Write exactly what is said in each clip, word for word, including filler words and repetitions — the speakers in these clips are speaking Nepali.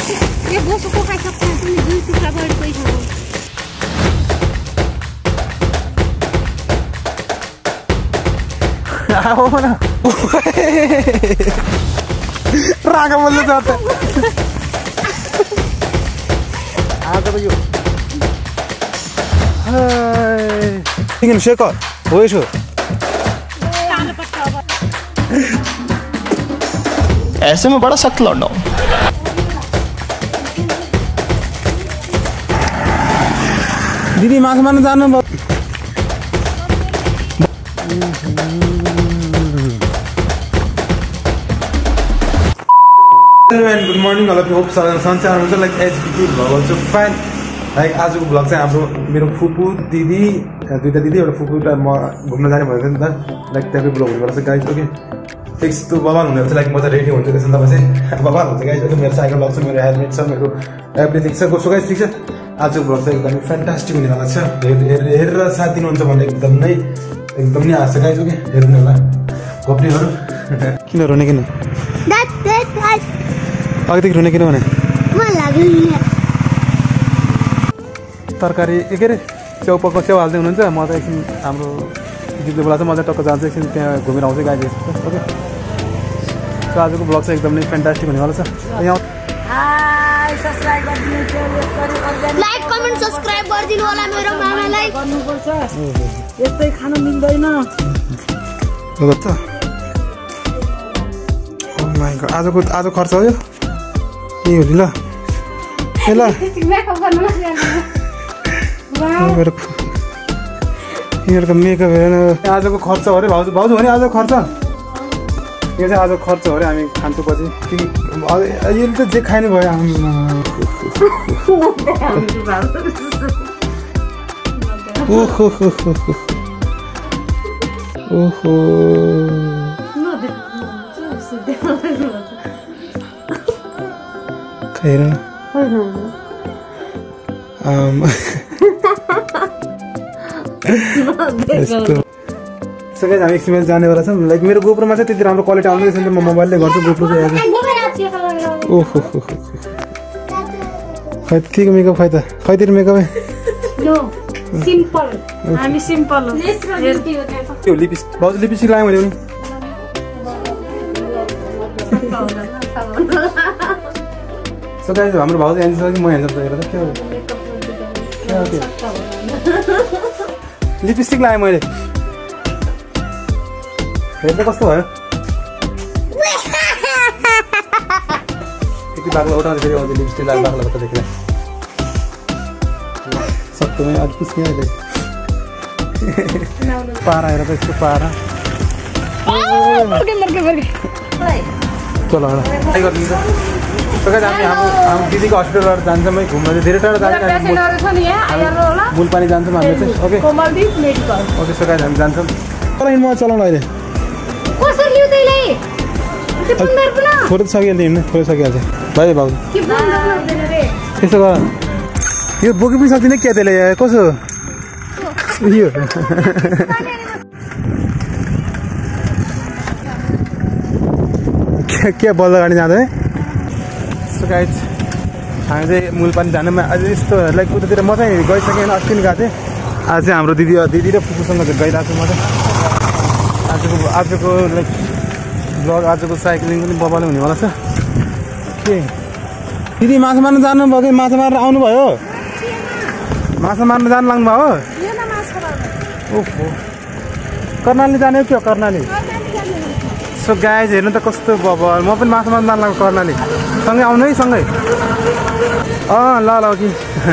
ये बोसोको खाइसक्छ पनि दुई टुक्रा बढी पैसा हो आओ न रागा बोल्नु जात आज त यो हाय किन शेक हो यसो ऐसे में बड़ा सख्त लौंडा हूं दीदी माछ मार्न जानु भयो गुड मर्निङ अल होप सन्चै आउनुहुन्छ लाइक एचबिटी भ्लग अल्सो फाइन लाइक आजको भ्लग चाहिँ हाम्रो मेरो फुपू दिदी दुईवटा दिदी एउटा फुपू एउटा म घुम्न जाने भएको थियो नि त लाइक त्यहाँको भ्लग हुनुपर्छ चाहिँ गाइज ओके फिक्स टु बबाल हुने हुन्छ लाइक म चाहिँ रेडी हुन्छु त्यसमा तपाईँ चाहिँ बबाल हुन्छ गाइज ओके मेरो साइकल लग्छ मेरो हेलमेट छ मेरो एभ्रिथिङ छ सो गाइज ठिक छ आजको भ्लग चाहिँ एकदमै फ्यान्टास्टिक हुनेवाला छ हेरेर साथ दिनुहुन्छ भने एकदम नै एकदम नै आशा गाइज ओके हेर्नु होला घोप्टीहरू किन रुने किन अघिदेखि रुने किन भने तरकारी के अरे च्याउ पक्क च्याउ हाल्दै हुनुहुन्छ म त एकछिन हाम्रो दिदी बेला चाहिँ म चाहिँ टक्क जान्छु एकछिन त्यहाँ घुमेर आउँछु गाई ओके सो आजको ब्लग चाहिँ एकदम नै फ्यान्टास्टिक हुनेवाला छ यहाँ लाइक कमेन्ट सब्स्क्राइब गरिदिनु होला मेरो मामालाई गर्नुपर्छ यस्तै खान मिल्दैन हो त ओ माय गॉड आजको आज खर्च हो यो ए हो ल ए ल मेकअप गर्नु यिनीहरूको मेकअप हेरेन आजको खर्च हो अरे भाउजू भाउजू भने आजको खर्च यो चाहिँ आजको खर्च हो अरे हामी खान्छौँ पछि कि यसले त जे खाने भयो ओहो ओहो हेर सो गाइस हामी एकछिन जानेवाला छौँ लाइक मेरो गोप्रोमा चाहिँ त्यति राम्रो क्वालिटी आउँदैन रहेछ नि त म मोबाइलले गर्छु गोप्रो चाहिँ ओहो खै ठिक मेकअप खै त खैतिर मेकअप सिम्पल हामी सिम्पल हो त्यो लिपस्टिक भाउजू लिपस्टिक लगाएँ मैले सो गाइस हाम्रो भाउजू एन्जल छ कि म एन्जल छ हेर त के हो के हो लिपस्टिक लगाएँ मैले हेर्दा कस्तो भयो यति बाक्लो उठाउँदा फेरि आउँछ लिपस्टिक लगाएर बाक्लो कता देख्ला सक्तोमै अझ पुस्ने अहिले पारा हेर त यस्तो पारा चलो ट्राई गरिदिन्छ हामी हाम्रो हाम्रो दिदीको हस्पिटलबाट जान्छौँ है घुम्न चाहिँ धेरै टाढो जान्छ मुलपानी जान्छौँ हामी चाहिँ ओके ओके सो गाइस हामी जान्छौँ चलाइन म चलाउनु अहिले फोटो त सकिहाल्छ हिँड्नु फोटो सकिहाल्छ भाइ भाउ यसो गर यो बोकी पनि सक्दिनँ क्या त्यसले कसो यो के बल्ल गाडी जाँदा है सो गाइस हामी चाहिँ मुलपानी जानुमा अझ यस्तो लाइक उतातिर म चाहिँ गइसकेँ अस्ति नि गएको थिएँ आज चाहिँ हाम्रो दिदी दिदी र फुपूसँग गइरहेको छु म चाहिँ आजको आजको लाइक ब्लग आजको साइक्लिङ पनि बबाले हुनेवाला छ के दिदी माछा मार्न जानुभयो कि माछा मारेर आउनुभयो माछा मार्न जानु लाग्नुभयो हो ओहो कर्णाली जाने हो क्या कर्णाली सो गाइज हेर्नु त कस्तो बबल म पनि माछा मार्न जानु लाग्यो कर्णाली सँगै आउनु है सँगै अँ ल ल कि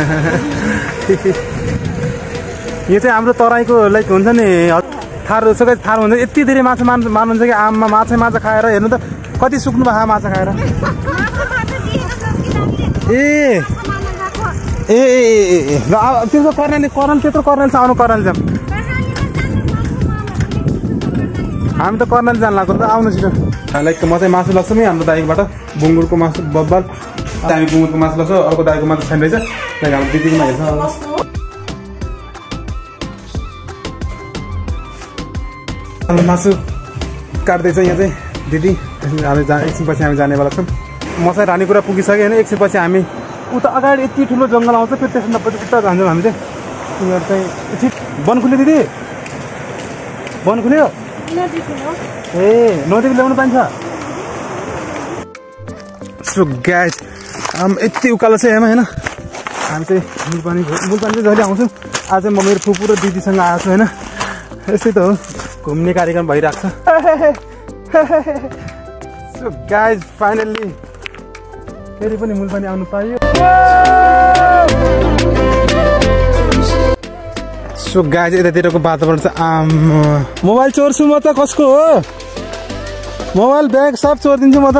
यो चाहिँ हाम्रो तराईको लाइक हुन्छ नि थारू सो गाइज थारू हुन्छ यति धेरै माछा मार्नु मार्नुहुन्छ कि आममा माछा माछा खाएर हेर्नु त कति सुक्नु भयो माछा खाएर ए ए ए ल त्यस्तो कर्णाली कर्णाली त्यत्रो कर्णाली छ आउनु कर्णाली जाऊँ हामी त कर्णाली जानु लाग्छ त आउनु छिटो लाइक म चाहिँ मासु लाग्छ नि हाम्रो दाइकोबाट बुङ्गुरको मासु बब्बाल हामी बुङ्गुरको मासु लाग्छ अर्को दाइको मासु छैन रहेछ लाइक हाम्रो दिदीकोमा हेर्छ हाम्रो मासु काट्दैछ यहाँ चाहिँ दिदी हामी जा एकछिनपछि हामी जानेवाला छौँ मसाई रानी कुरा पुगिसक्यो होइन एकछिनपछि हामी उता अगाडि यति ठुलो जङ्गल आउँछ फेरि त्यसपछि उता जान्छौँ हामी चाहिँ तिमीहरू चाहिँ एकछिन वन खुल्यो दिदी वन खुल्यो ए नदीको ल्याउनु पाइन्छ सो गाइस आम यति उकालो छ यहाँ होइन हामी चाहिँ मुलपानी मुलपानी चाहिँ जहिले आउँछौँ आज चाहिँ म मेरो फुपू र दिदीसँग आएको छु होइन यस्तै त हो घुम्ने कार्यक्रम भइरहेको छ सो गाइस फाइनल्ली फेरि पनि मुलपानी आउनु पायो सो गाइस यतातिरको वातावरण चाहिँ आम मोबाइल चोर्छु म त कसको हो मोबाइल ब्याग सब चोरिदिन्छु म त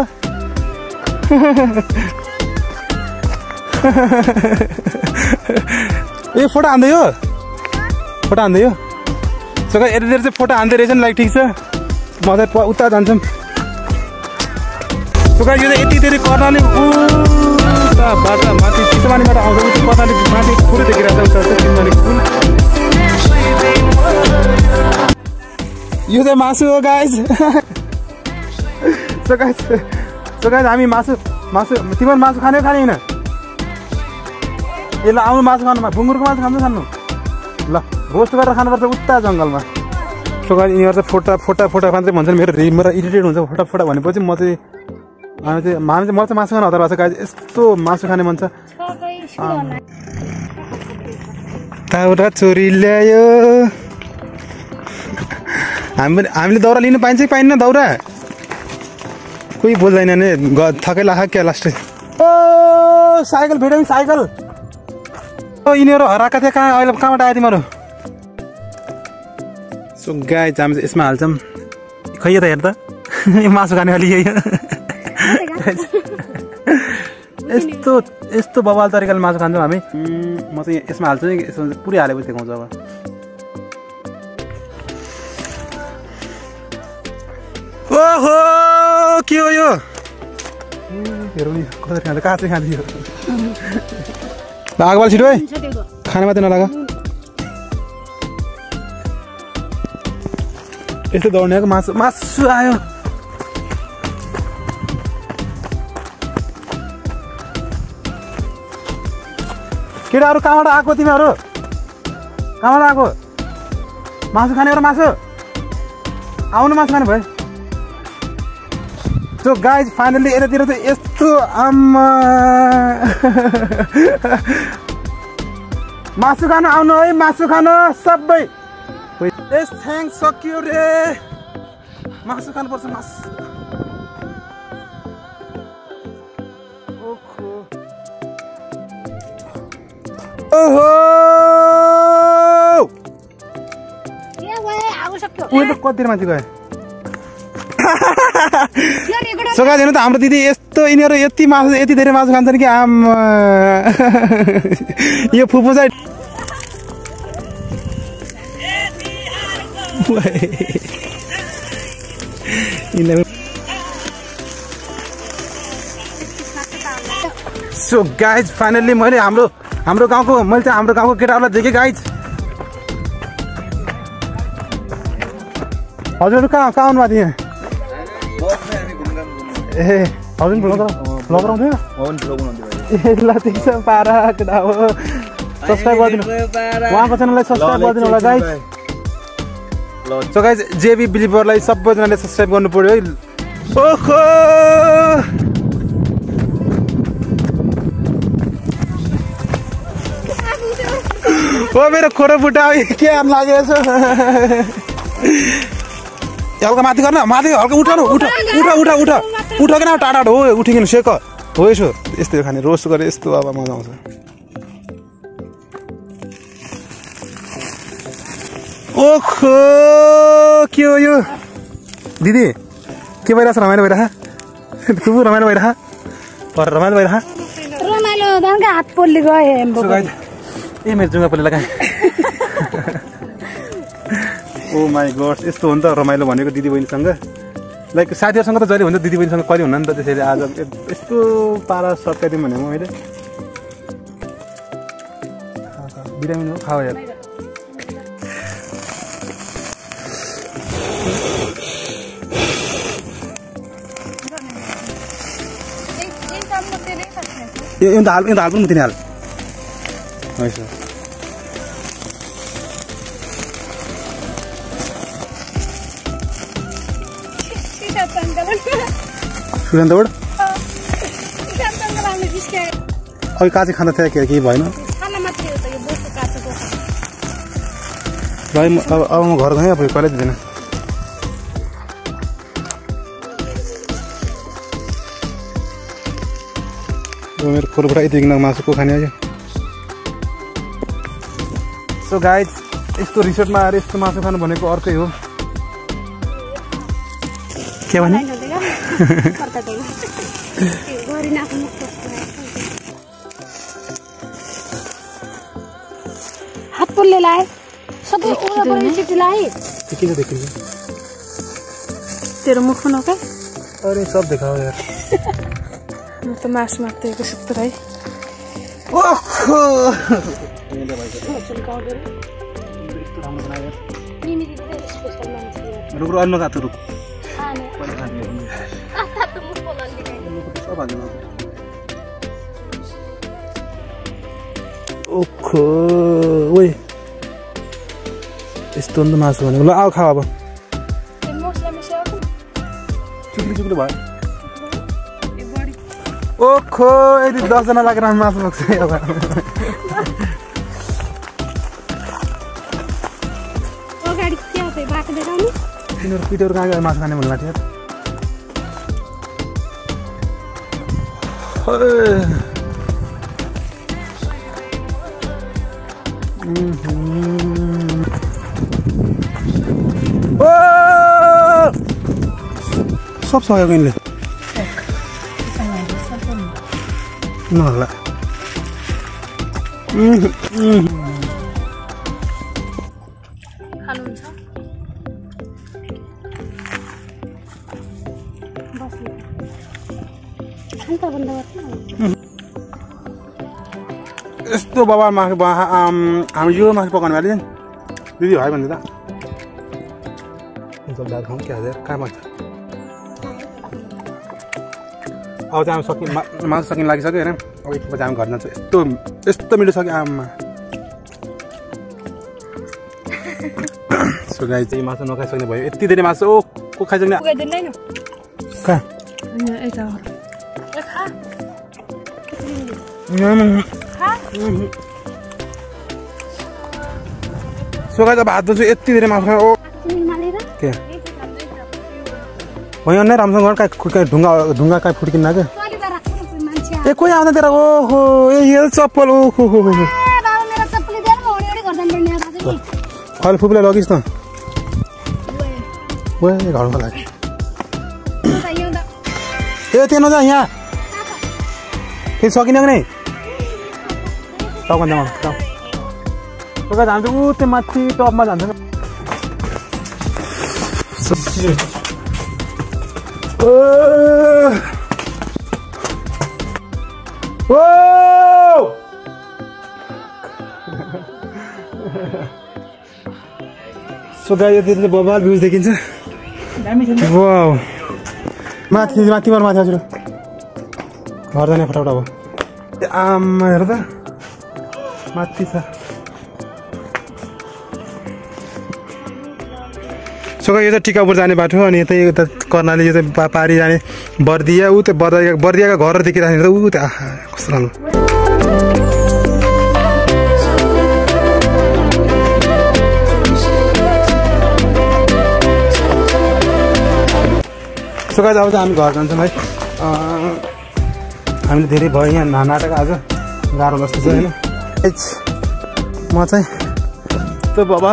ए फोटो हान्दै हो फोटो हान्दै हो सो गाइस यतातिर चाहिँ फोटो हान्दै रहेछ नि लाइक ठिक छ म चाहिँ उता जान्छौँ सो गाइस यो चाहिँ यति धेरै कर्णाली उताबाट माथि चितमानीबाट आउँछ कर्णाली माथि पुरै देखिरहेको छ उता चितमानी पुल यो चाहिँ मासु हो guys so guys so guys हामी मासु मासु तिम्रो मासु खाने खाने होइन ए ल आउनु मासु खानुमा भुङ्गुरको मासु खानु खानु ल रोस्ट गरेर खानुपर्छ उता जङ्गलमा सो गाइस यिनीहरू चाहिँ फोटा फोटा फोटा खान्छ भन्छन् मेरो मेरो इरिटेट हुन्छ फोटा फोटा भनेपछि म चाहिँ हामी चाहिँ हामी चाहिँ म चाहिँ मासु खान हतार भएको छ गाइस यस्तो मासु खाने मन छ दाउरा चोरी ल्यायो हामी हामीले दाउरा लिनु पाइन्छ कि पाइन्न दाउरा कोही बोल्दैन नि थकै लाख क्या लास्ट ओ साइकल भेट्यो नि साइकल ओ यिनीहरू हराएका थिए कहाँ अहिले कहाँबाट आयो तिमीहरू सो गाइस हामी चाहिँ यसमा हाल्छौँ खै त हेर त मासु खाने अलि यही यस्तो यस्तो बवाल तरिकाले मासु खान्छौँ हामी म चाहिँ यसमा हाल्छु नि यसमा पुरै हालेपछि देखाउँछु अब ओहो के हो यो हेरौँ नि कसरी खान्छ काँचै खाँदैछ आगोबाल छिटो है खाना मात्रै नलाग यस्तो दौड्नेको मासु मासु आयो केटाहरू कहाँबाट आएको तिमीहरू कहाँबाट आएको मासु खाने र मासु आउनु मासु खाने भयो सो गाइज फाइनल्ली यतातिर चाहिँ यस्तो आम्मा मासु खानु आउनु है मासु खानु सबै यस थ्याङ्क्स सक्यो रे मासु खानुपर्छ मासु ओहो कति मान्छे गयो सगा हेर्नु त हाम्रो दिदी यस्तो यिनीहरू यति मासु यति धेरै मासु खान्छन् कि आम यो फुपू चाहिँ सो गाइज फाइनल्ली मैले हाम्रो हाम्रो गाउँको मैले चाहिँ हाम्रो गाउँको केटाहरूलाई देखेँ गाइज हजुर कहाँ कहाँ आउनु भएको थियो ए हजुर भ्लग भ्लग आउँथ्यो ए ल ठिक छ पारा केटा हो सब्सक्राइब गरिदिनु उहाँको च्यानललाई सब्सक्राइब गरिदिनु होला गाइज सो गाइज जेबी बिलिभरलाई सबैजनाले सब्सक्राइब गर्नु पर्यो है ओहो ओ मेरो खोरो बुट्टा के आम लागेछ हल्का माथि गर्न माथि हल्का उठ न उठ उठ उठ उठ उठकेन टाढा हो उठिकन सेक हो यसो यस्तै खाने रोस्ट गरे यस्तो अब मजा आउँछ ओखो के हो यो दिदी के भइरहेछ रमाइलो भइरह खुब रमाइलो भइरह पर रमाइलो भइरह रमाइलो दानका हात पोल्ली गए ए मेरो जुङ्गा पोल्ली लगाए ओ माई गॉड यस्तो हो नि त रमाइलो भनेको दिदी बहिनीसँग लाइक साथीहरूसँग त जहिले हुन्छ दिदी बहिनीसँग कहिले हुन्न नि त त्यसैले आज यस्तो पारा सट्काइदिउँ भने म मैले बिरामी हो खाऊ यार यो त हाल यो त हाल पनि मुतिने हाल हैछ सुगन्धबाट अघि काँचै खाँदा थियो के केही भएन भाइ अब अब म घर गएँ अब कहिले दिँदैन मेरो खोरबाट यति मासु को खाने आयो सो गाइज यस्तो रिसोर्टमा आएर यस्तो मासु खानु भनेको अर्कै हो के भने हात पुल्ले लाए सबै उडाबाट चिठी लाए के के देखिन्छ तेरो मुख न के अरे सब देखाओ यार म त मासु माग्दैको सुत्तर है ओहो रुक रुक अन्नु कातो रुक ओखो ओइ यस्तो त मासु भनेको ल आऊ खाऊ अब चुक्ली चुक्ली भयो ओखो यदि दसजना लागेर मासु बोक्छ अब अगाडि के हो त्यो बाटो देखाउनु तिनीहरू पिटहरू कहाँ गएर मासु खाने भन्नु लाग्थ्यो सब सकेको यिनले नहोला खानुहुन्छ यस्तो बाबा मासु हामी यो मासु पकाउनु भएन दिदी भयो भने त सब दाल खाउँ क्या कहाँ माग्छ अब चाहिँ हामी सकि मासु सकिन लागिसक्यो होइन अब एकपछि हामी घर जान्छौँ यस्तो यस्तो मिठो सक्यो आमा सो गाई चाहिँ मासु नखाइसक्ने भयो यति धेरै मासु ओ को खाइसक्ने कहाँ सो गाई अब हात धुन्छु यति धेरै मासु खायो ओ के भयो नै राम्रोसँग घर कहीँ ढुङ्गा ढुङ्गा कहीँ फुट्किन्न क्या ए कोही आउँदा तेरा ओहो ए हिल चप्पल ओहो हो अहिले फुपूलाई लगिस् न ओ घरमा लागि ए त्यो नजा यहाँ फेरि सकिन कि नै टपमा जाउँ टपमा जान्छ ऊ त्यो माथि टपमा जान्छ सो गाई यति बबाल भ्युज देखिन्छ वाउ माथि माथिबाट माथि हजुर घर जाने फटाफट अब आमा हेर त माथि छ सो यो त टिकापुर जाने बाटो अनि यतै यता कर्णाली यो त पारी जाने बर्दिया ऊ त्यो बर्दिया बर्दियाको घर देखिरहेको त ऊ त्यो आहा कस्तो राम्रो सो गाइस अब चाहिँ हामी घर जान्छौँ है हामीले धेरै भयो यहाँ नाटक आज गाह्रो जस्तो छ होइन म चाहिँ त्यो बाबा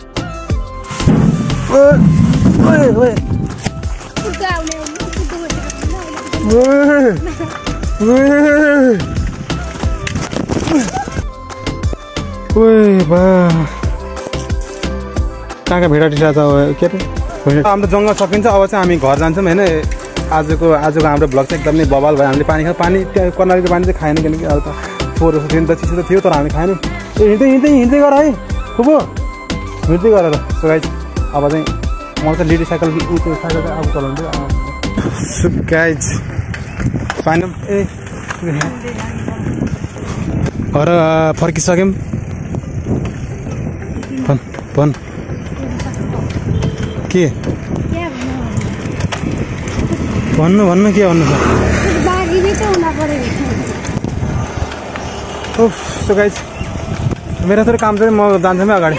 कहाँ कहाँ भेडा टिसा छ के अरे हाम्रो जङ्गल सकिन्छ अब चाहिँ हामी घर जान्छौँ होइन आजको आजको हाम्रो भ्लग चाहिँ एकदमै बवाल भयो हामीले पानी खा पानी त्यहाँ कर्णालीको पानी चाहिँ खाएन किनकि अब त फोहोर जस्तो थियो नि त चिसो त थियो तर हामी खाएनौँ ए हिँड्दै हिँड्दै हिँड्दै गर है खुब हिँड्दै गरेर सो गाइस अब चाहिँ म त लेडी साइकल ऊ त्यो साइकल चाहिँ अब चलाउँछु सो गाइस फाइनल ए घर फर्किसक्यौँ भन् भन् के भन्नु भन्नु के भन्नु छ सो गाइज मेरो थोरै काम चाहिँ म जान्छु है अगाडि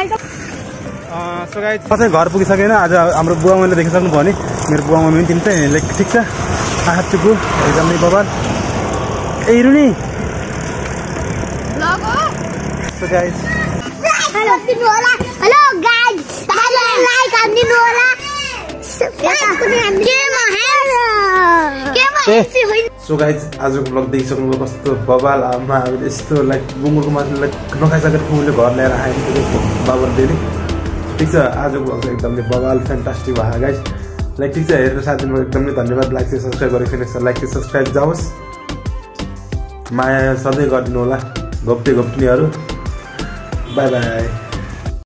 सो गाइज म चाहिँ घर पुगिसकेन आज हाम्रो बुवा मैले देखिसक्नु भयो नि मेरो बुवा मम्मी पनि तिमी चाहिँ लाइक ठिक छ आहा चुकु एकदम नै बबाल ए रुनी सो गाइज हेलो होला हेलो गाइस हेलो लाइक हान्दिनु होला सो गाइज आजको ब्लग देखिसक्नुभयो कस्तो बबाल आमा यस्तो लाइक बुङ्गुरको मासु लाइक नखाइसकेर फुलले घर ल्याएर आयो बाबर दिदी ठिक छ आजको ब्लग चाहिँ एकदमै बबाल फ्यान्टास्टिक भयो गाइज लाइक ठिक छ हेरेर साथीमा एकदमै धन्यवाद लाइक चाहिँ सब्सक्राइब गरेको छैन लाइक चाहिँ सब्सक्राइब जाओस् माया सधैँ गरिदिनु होला घोप्टे घोप्टिनीहरू बाई बाई